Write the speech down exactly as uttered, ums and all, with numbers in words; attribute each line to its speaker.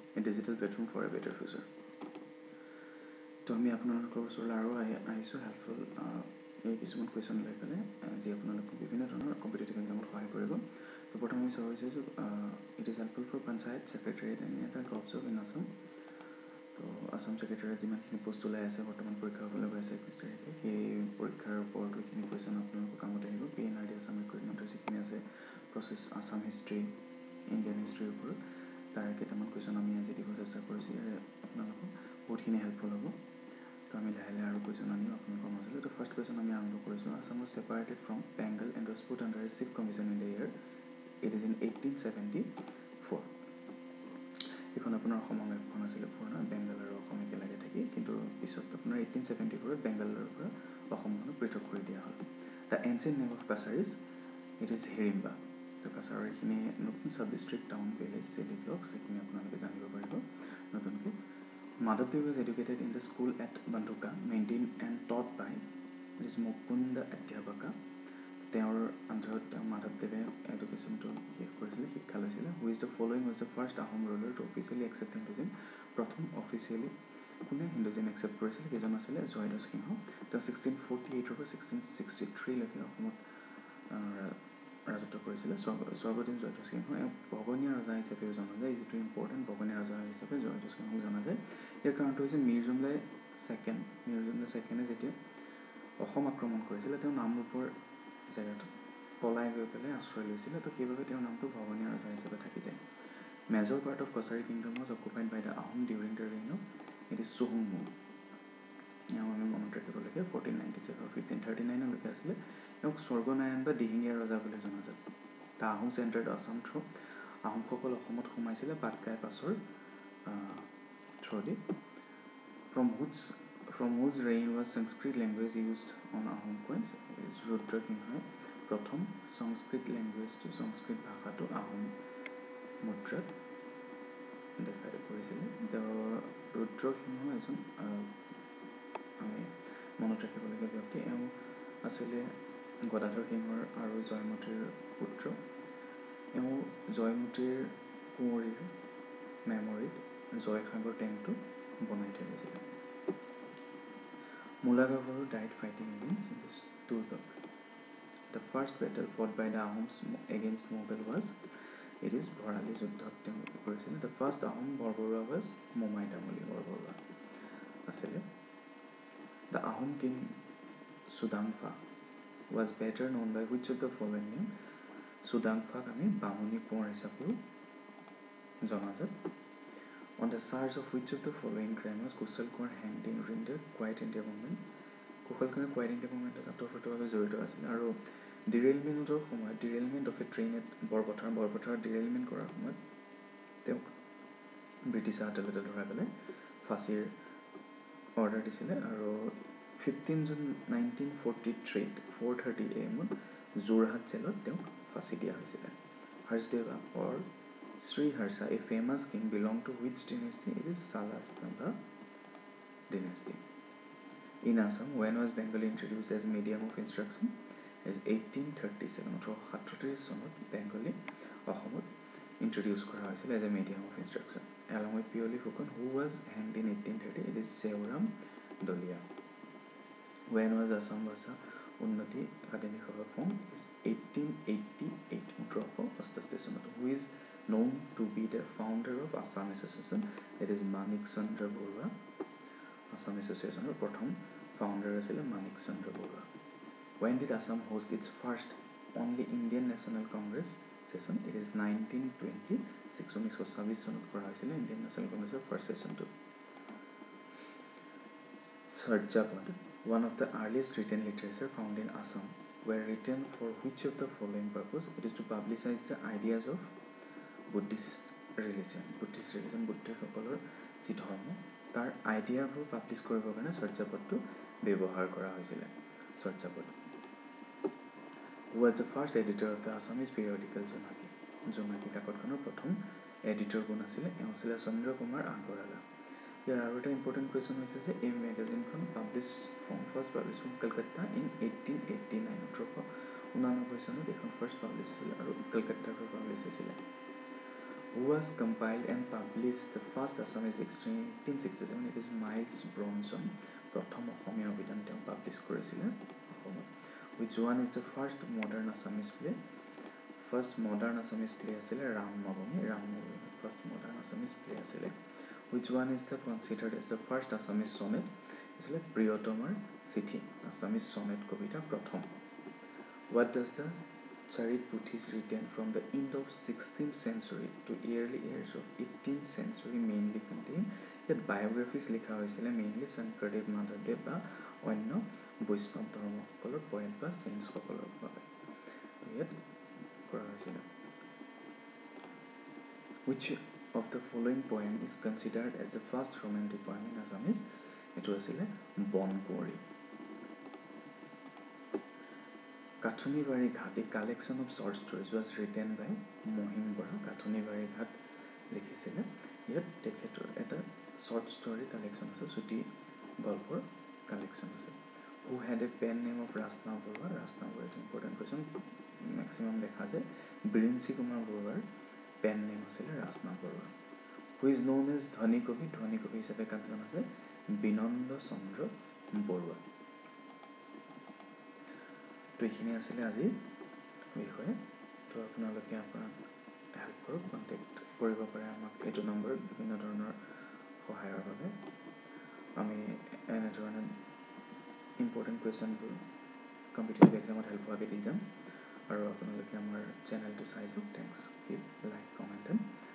Speaker 1: a digital platform for a better future. তো আমি আপোনালোকৰ ওচৰলৈ আৰু আহিছোঁ হেল্পফুল এই কিছুমান কুৱেশ্যন লৈ পেলাই যি আপোনালোকক বিভিন্ন ধৰণৰ কম্পিটিটিভ এক্সামত সহায় কৰিব। তো প্ৰথমে আমি চাব বিচাৰিছোঁ it is helpful for panchayat secretariat and এটা জবছ অফ ইন আছাম। তো আছাম ছেক্ৰেটাৰীত যিমানখিনি পোষ্ট ওলাই আছে বৰ্তমান পৰীক্ষা হ'বলৈ গৈ আছে একৈছ তাৰিখে, সেই পৰীক্ষাৰ ওপৰতো এইখিনি কুৱেশ্যন আপোনালোকৰ কামত আহিব। P N R D Assam ৰিক্ৰুইটমেণ্টৰ যিখিনি আছে প্ৰচেছ আছাম হিষ্ট্ৰী ইণ্ডিয়ান হিষ্ট্ৰীৰ ওপৰত তাৰ কেইটামান কুৱেশ্যন আমি আজি দিব চেষ্টা কৰিছোঁ। ইয়াৰে আপোনালোকক বহুতখিনি হেল্পফুল হ'ব। তো আমি লাহে লাহে আৰু কুৱেশ্যন আনিম আপোনালোকৰ মাজলৈ। তো ফাৰ্ষ্ট কুৱেশ্যন আমি আৰম্ভ কৰিছোঁ। Assam was separated from Bengal and was put under a chief commission in the year it is in eighteen seventy four. এইখন আপোনাৰ অসম সংৰক্ষণ আছিলে পুৰণা, বেংগল আৰু অসম একেলগে থাকি, কিন্তু পিছত আপোনাৰ এইটিন ছেভেণ্টি ফ'ৰত বেংগলৰ পৰা অসমখনক পৃথক কৰি দিয়া হ'ল। The ancient name of Kacharis it is Hidimba. তো কাছাৰৰ এইখিনি নতুন sub district town village city blocks এইখিনি আপোনালোকে জানিব পাৰিব নতুনকৈ। Madhavdev was educated in the school at Bandhuka, maintained and taught by it is Mukunda Adhyapaka. তেওঁৰ আন্ধাৰত মাধৱদেৱে এডুকেশ্যনটো শেষ কৰিছিলে, শিক্ষা লৈছিলে। Who is the following was the first Ahom ruler to officially accept Hinduism. প্ৰথম অফিচিয়েলি কোনে হিন্দুজিম একচেপ্ট কৰিছিলে সেইজন আছিলে জয়ধ্বজ সিংহ। তেওঁ ছিক্সটিন ফৰ্টি এইটৰ পৰা ছিক্সটিন ছিক্সটি থ্ৰীলৈকে অসমত ৰাজত্ব কৰিছিলে। স্বৰ্গদেৱ জয়ধ্বজ সিংহ এওঁ ভগনীয়া ৰজা হিচাপেও জনা যায়। যিটো ইম্পৰ্টেণ্ট ভগনীয়া ৰজা হিচাপে জয়ধ্বজ সিংহক জনা যায়। ইয়াৰ কাৰণটো হৈছে মীৰ জুমলাই ছেকেণ্ড মীৰ জুমলাই ছেকেণ্ডে যেতিয়া অসম আক্ৰমণ কৰিছিলে তেওঁ নামৰূপৰ জেগাটোত পলাই গৈ পেলাই আশ্ৰয় লৈছিলে। তো সেইবাবে তেওঁৰ নামটো ভগনীয়া ৰজা হিচাপে থাকি যায়। Major part of Kachari kingdom was occupied by the Ahom during the reign of it is চুহুংমুং। এওঁ আমি মনত ৰাখিবলগীয়া fourteen ninety seven fifteen thirty নাইনলৈকে আছিলে। এওঁক স্বৰ্গনাৰায়ণ বা দিহিঙীয়া ৰজা বুলি জনা যায়। The Ahom entered Assam through আহোমসকল অসমত সোমাইছিলে পাটকাই পাছৰ থ্ৰুদি। From whose from whose reign was Sanskrit language used on Ahom coins. Rudra সিংহই প্ৰথম সংস্কৃত লেংগুৱেজটো সংস্কৃত ভাষাটো আহোম মুদ্ৰাত দেখাই কৰিছিলে। তেওঁ ৰুদ্ৰ সিংহ এজন আমি মনত ৰাখিবলগীয়া ব্যক্তি। এওঁ আছিলে গদাধৰ সিংহৰ আৰু জয়মতীৰ পুত্ৰ। এওঁ জয়মতীৰ কুঁৱৰীৰ মেমৰিত জয়সাগৰ টেংকটো বনাই থৈ গৈছিলে। Mula Gabharu died fighting against দুৰ্গম। The first battle fought by the Ahoms against Mughal was it is Bharali যুদ্ধত তেওঁলোকে কৰিছিলে। The first Ahom Borbarua was Momai Tamuli Borbarua আছিলে। The Ahom king Sudangpha was better known by which of the following name. চুডাংফাক আমি বামুণী কোঁৱৰ হিচাপেও জনাজাত। On the charge of which of the following crime was Kushal Konwar hanged in the Quit India movement. কুশল কোঁৱৰে Quit India মুভমেণ্টত আতঃপ্ৰোতভাৱে জড়িত আছিলে। আৰু ডিৰেইলমেণ্টৰ সময়ত derailment of a train at Borpathar বৰপথাৰত ডিৰেইলমেণ্ট কৰাৰ সময়ত তেওঁক ব্ৰিটিছে আদালতে ধৰাই পেলাই ফাঁচীৰ অৰ্ডাৰ দিছিলে। আৰু fifteen June nineteen forty থ্ৰীত four thirty A এমত যোৰহাট জেলত তেওঁক ফাঁচি দিয়া হৈছিলে। হৰ্ষদেৱা অৰ শ্ৰী হৰ্ষা এ famous king belong to which ডিনেষ্টি it is চালাস্তম্ভা ডিনেষ্টি। In Assam when was Bengali introduce as medium of instruction is eighteen thirty seven ওঠৰশ সাতত্ৰিছ চনত বেংগলী অসমত ইন্ট্ৰডিউচ কৰা হৈছিল as a medium of instruction. Along with Piyali Phukan who was hanged in eighteen thirty it is Seuram Dalia. When was Assam Bhasha Unnati academy Sabha formed is eighteen eighty eight ওঠৰশ অষ্টাশী চনত। Who is known to be the founder of Assam Association it is Manik Chandra Borua। Assam Association or প্ৰথম founder আছিলে Manik Chandra Barua. When did Assam host its first only Indian National Congress session it is nineteen twenty six ঊনৈছশ ছাব্বিছ চনত কৰা হৈছিলে Indian national কংগ্ৰেছৰ first ছেশ্যনটো। Sarjapad, one of the earliest written literature found in Assam were written for which of the following purpose it is to publicize the ideas of Buddhist religion Buddhist religion বুদ্ধসকলৰ যি ধৰ্ম তাৰ আইডিয়াবোৰ publish কৰিবৰ কাৰণে চৰ্যাপদটো ব্যৱহাৰ কৰা হৈছিলে। Charyapada who was the first editor of the Assamese periodical Jonaki. Jonaki কাকতখনৰ প্ৰথম এডিটৰ কোন আছিলে এওঁ আছিলে চন্দ্ৰ কুমাৰ আগৰৱালা। ইয়াৰ আৰু এটা ইম্পৰ্টেণ্ট কুৱেশ্যন হৈছে যে এই মেগাজিনখন publish from first publish from Kolkata in eighteen eighty nine ওঠৰশ ঊনানব্বৈ চনত এইখন ফাৰ্ষ্ট পাব্লিছ হৈছিলে আৰু কলকাতাৰ পৰা পাব্লিছ হৈছিলে। who was compiled and published the first Assamese dictionary in eighteen sixty-seven. It is Miles Bronson. প্ৰথম অসমীয়া অভিধান তেওঁ পাব্লিছ কৰিছিলে অসমত. Which one is the first modern Assamese play? First modern Assamese play আছিলে ৰাম নৱমী. ৰাম নৱমী first modern Assamese play আছিলে. Which one is the considered as the first Assamese sonnet? আছিলে প্ৰিয়তমাৰ চিঠি. Assamese sonnet কবিতা প্ৰথম. What does the Charit Puthis written from the end of sixteenth century to early years of eighteenth century mainly contain? ইয়াত biographies লিখা হৈছিলে mainly Sankardev মাধৱদেৱ বা অন্য বৈষ্ণৱ ধৰ্মসকলৰ পয়েট বা চেঞ্চসকলৰ বাবে ইয়াত কৰা হৈছিলে. Which of the following poem is considered as the first romantic poem in Assamese? এইটো আছিলে বনকুঁৱৰী. Kathunibari Ghat, a collection of short stories, was written by Mohim Bora. Kathunibari Ghat লিখিছিলে. ইয়াত তেখেতৰ এটা short story collection আছে, চুটি গল্পৰ collection আছে. Who had a pen name of Rasna Borwa? Rasna Borwa, এটা important question. Maximum দেখা যায়. Birinci Kumar Borwar pen name আছিলে Rasna Borwa. Who is known as ধনী কবি? ধনী কবি হিচাপে কাক জনা যায়? বিনন্দ চন্দ্ৰ বৰুৱা. তো এইখিনি আছিলে আজিৰ বিষয়ে. তো আপোনালোকে আপোনাক হেল্প কৰক, কণ্টেক্ট কৰিব পাৰে আমাক এইটো নম্বৰত বিভিন্ন ধৰণৰ সহায়ৰ বাবে. আমি এনেধৰণৰ ইম্পৰ্টেণ্ট কুৱেশ্যনবোৰ কম্পিটিটিভ এক্সামত হেল্প হোৱাকৈ দি যাম. আৰু আপোনালোকে আমাৰ চেনেলটো চাই যাওক. Thanks. Keep like comment and